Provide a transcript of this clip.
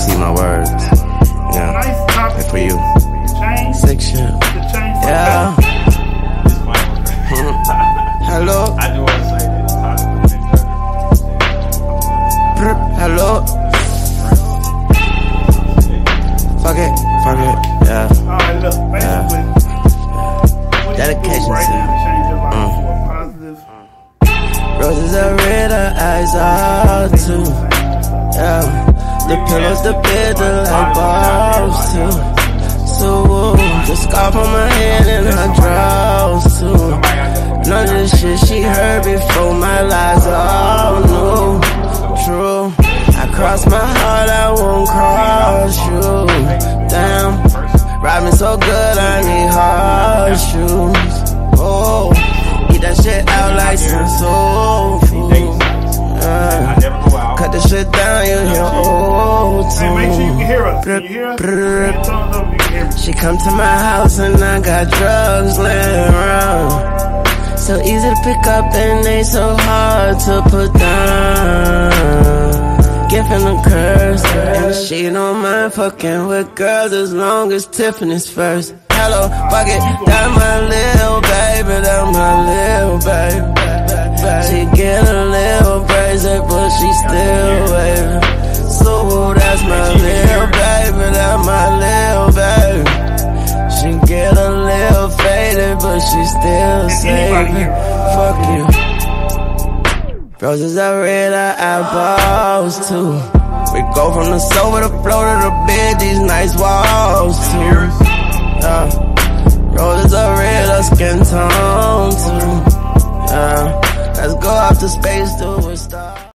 see my words. Yeah, and for you. Sick shit. Yeah. Hello. I do want to say this. Hello. Fuck it. Yeah. Alright, look, basically, Dedication right to now to change your life for a positive. roses are red, her eyes are too. Yeah. The pillows, the bed, the light bulbs too. So the scarf on my head and her drawers too. None of this shit she heard before, my lies all new. True, I cross my heart, I won't cross you. Damn, ride me so good, I need hard shoes. Oh, eat that shit out like some soul food. Cut the shit down, you hear old tune. Hey, make sure you can hear us. Can you hear us? She come to my house and I got drugs laying around. So easy to pick up and they so hard to put down. Giving a curse, and she don't mind fucking with girls as long as Tiffany's first. Hello, fuck it, that's my little baby, that's my little baby. She get a little bracelet, but she still waving. So that's my little baby, that's my little baby. She get a little faded, but she still saving. Fuck you. Roses are red, our eyeballs too. We go from the sofa to the floor to the bed, these nice walls too. Roses are red, our skin tone too. Let's go out to space, do a star.